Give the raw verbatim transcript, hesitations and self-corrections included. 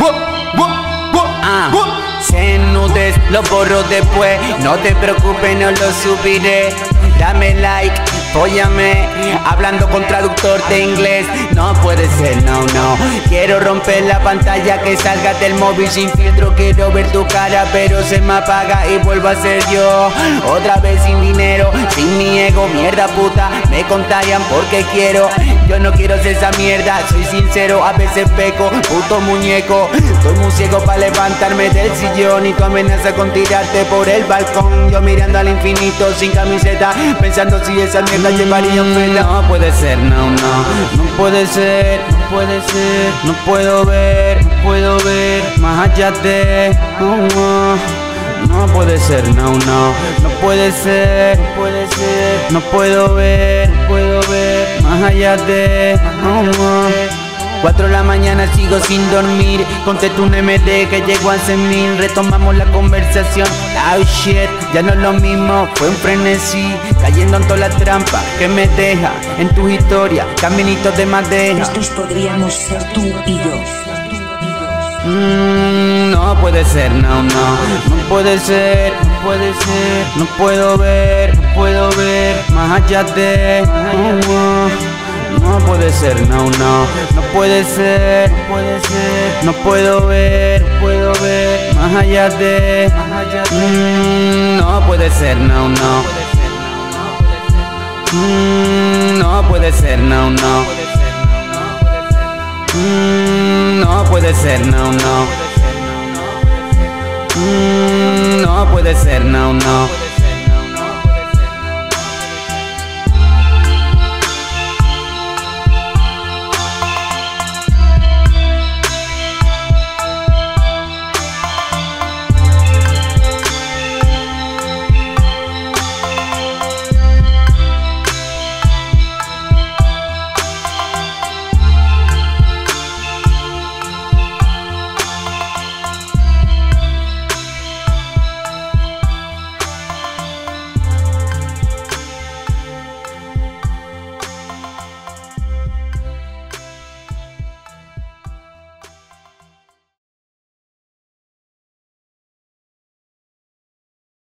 Ah, se nudes, lo borro después. No te preocupes, no lo subiré. Dame like, fóllame. Hablando con traductor de inglés. No puede ser, no, no. Quiero romper la pantalla, que salga del móvil sin filtro. Quiero ver tu cara, pero se me apaga y vuelvo a ser yo. Otra vez sin dinero, sin mi ego. Mierda puta, me contagian porque quiero. Yo no quiero ser esa mierda, soy sincero, a veces peco, puto muñeco. Estoy muy ciego para levantarme del sillón y tu amenaza con tirarte por el balcón. Yo mirando al infinito sin camiseta, pensando si esa mierda llevaría un vela. No puede ser, no, no, no puede ser, no puede ser. No puedo ver, no puedo ver más allá de... Oh, oh. No puede ser, no, no, no puede ser, no puede ser. No puedo ver, no puedo ver más allá de... Oh, oh. Cuatro de la mañana sigo sin dormir. Contesto un M D que llegó a cien mil. Retomamos la conversación. Oh shit, ya no es lo mismo, fue un frenesí. Cayendo en toda la trampa que me deja en tus historias, caminitos de madera. Estos podríamos ser tú y yo. Mm, no puede ser, no, no, no puede ser, no puede ser. No puedo ver, no puedo ver más allá de... Oh, oh. No puede ser, no, no, no puede ser, no puede ser. No puedo ver, no puedo ver más allá de... Mm, no puede ser, no, no. Mm, no puede ser, no, no. Mm, no puede ser, no, no. Mm, no puede ser, no, no.